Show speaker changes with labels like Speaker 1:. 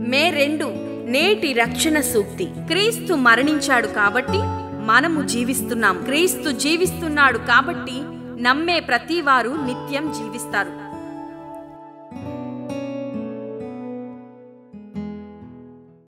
Speaker 1: మే 2 నేటి రక్షణ సూక్తి. క్రీస్తు మరణించాడు కాబట్టి మనము జీవిస్తున్నాం. క్రీస్తు జీవిస్తున్నాడు కాబట్టి నమ్మే ప్రతివారు నిత్యం జీవిస్తారు.